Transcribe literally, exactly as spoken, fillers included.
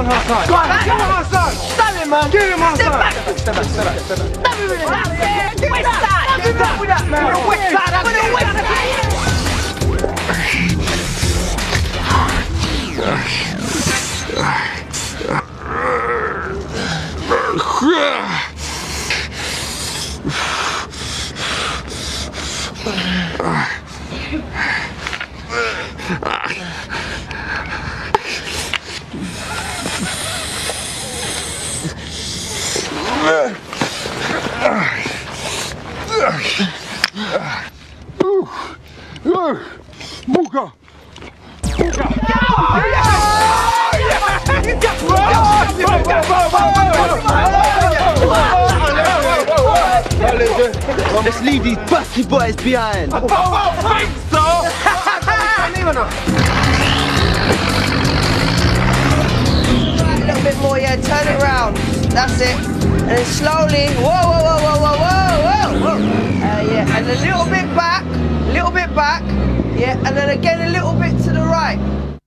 on our side. Go on, get on our side. Stand it, man. Get him on our Step side. back. Step back, step back, step back. Stand it with it. Westside. Get up with that, man. We're the Westside. We're the Westside. Booger! Let's leave these busty boys behind. I don't think so! A little bit more, yeah, turn it round. That's it. And then slowly, whoa, whoa, whoa, whoa, whoa, whoa, whoa. Uh, yeah, and a little bit back, a little bit back. Yeah, and then again a little bit to the right.